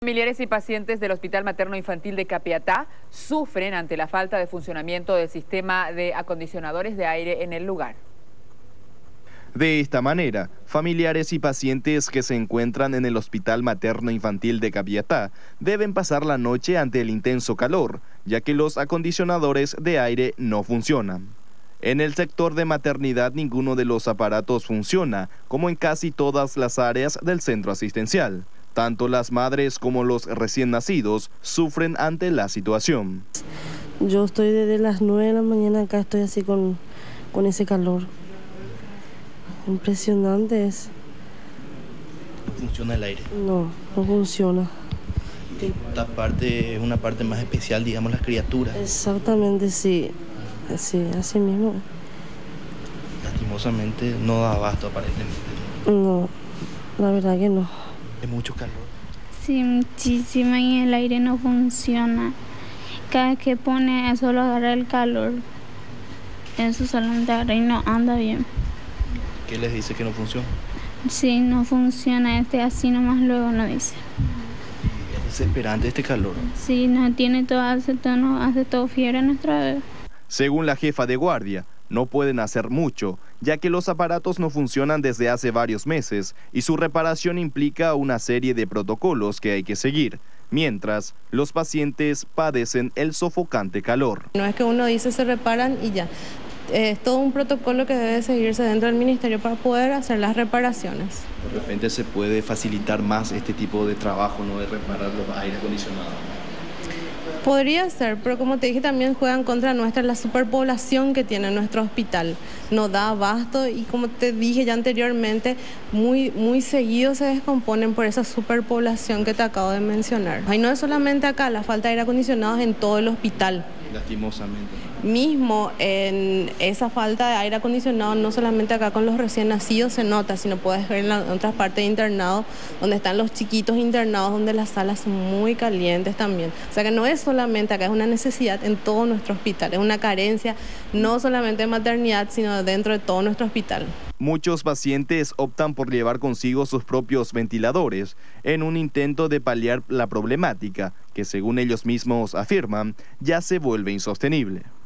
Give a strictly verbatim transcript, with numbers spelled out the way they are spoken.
Familiares y pacientes del Hospital Materno Infantil de Capiatá sufren ante la falta de funcionamiento del sistema de acondicionadores de aire en el lugar. De esta manera, familiares y pacientes que se encuentran en el Hospital Materno Infantil de Capiatá deben pasar la noche ante el intenso calor, ya que los acondicionadores de aire no funcionan. En el sector de maternidad ninguno de los aparatos funciona, como en casi todas las áreas del centro asistencial. Tanto las madres como los recién nacidos sufren ante la situación. Yo estoy desde las nueve de la mañana acá, estoy así con, con ese calor. Impresionante es. ¿No funciona el aire? No, no funciona. Esta parte es una parte más especial, digamos, las criaturas. Exactamente, sí. Sí, así mismo. Lastimosamente no da abasto aparentemente. No, la verdad que no. Es mucho calor. Sí, muchísimo, y el aire no funciona. Cada vez que pone solo agarra el calor. Eso solamente agarra y no anda bien. ¿Qué les dice que no funciona? Sí, no funciona, este así nomás luego no dice. Es desesperante este calor. Sí, no tiene todo, hace todo, no, hace todo fiebre nuestra bebé. Según la jefa de guardia, no pueden hacer mucho, ya que los aparatos no funcionan desde hace varios meses y su reparación implica una serie de protocolos que hay que seguir, mientras los pacientes padecen el sofocante calor. No es que uno dice se reparan y ya. Es todo un protocolo que debe seguirse dentro del ministerio para poder hacer las reparaciones. De repente se puede facilitar más este tipo de trabajo, ¿no?, de reparar los aire acondicionados. Podría ser, pero como te dije, también juegan contra nuestra la superpoblación que tiene nuestro hospital. No da abasto y, como te dije ya anteriormente, muy, muy seguido se descomponen por esa superpoblación que te acabo de mencionar. Y no es solamente acá, la falta de aire acondicionado es en todo el hospital. Lastimosamente. Mismo en esa falta de aire acondicionado, no solamente acá con los recién nacidos se nota, sino puedes ver en, la, en otras partes de internado, donde están los chiquitos internados, donde las salas son muy calientes también. O sea que no es solamente acá, es una necesidad en todo nuestro hospital, es una carencia no solamente de maternidad, sino dentro de todo nuestro hospital. Muchos pacientes optan por llevar consigo sus propios ventiladores en un intento de paliar la problemática, que según ellos mismos afirman, ya se vuelve insostenible.